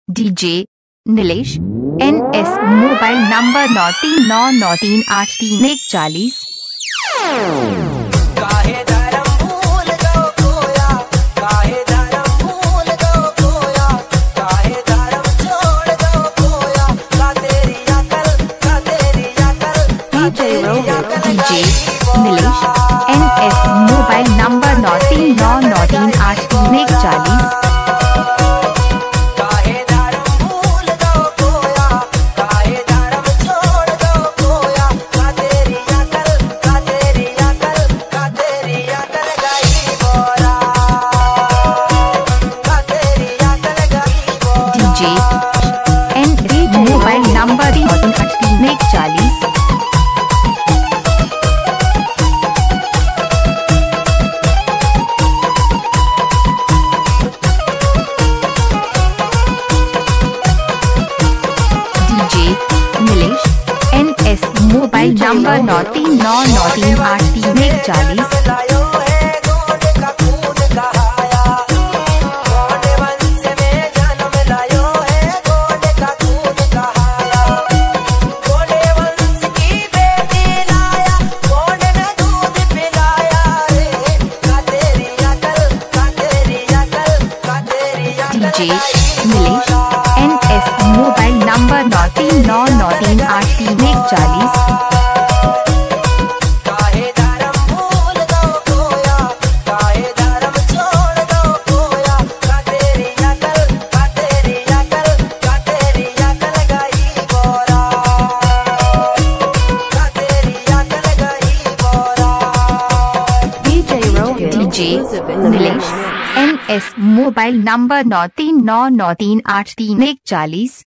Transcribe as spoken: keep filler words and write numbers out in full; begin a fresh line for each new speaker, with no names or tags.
DJ Nilesh N S mobile number नौ तीन नौ नौ तीन आठ तीन एक चालीस।
काहे धर्म भूल गो कोया, काहे धर्म भूल गो कोया, काहे धर्म छोड़ गो कोया, का तेरी अकल, का तेरी अकल, का तेरी अकल।
DJ Nilesh N S mobile number नौ तीन नौ नौ तीन आठ तीन एक चालीस। एन रीड मोबाइल नंबर तीन एक चालीस। DJ Nilesh N S mobile number नौ तीन नौ नौ तीन आठ तीन एक चालीस। DJ Nilesh N S mobile number नौ तीन नौ नौ तीन आठ तीन एक चालीस।
काहे धर्म भूल गो कोया, काहे धर्म छोड़ गो कोया, का तेरी अकल, का तेरी अकल, का तेरी अकल गई बोरा, का तेरी अकल गई बोरा।
DJ Nilesh N S mobile number नौ तीन नौ नौ तीन आठ तीन एक चालीस।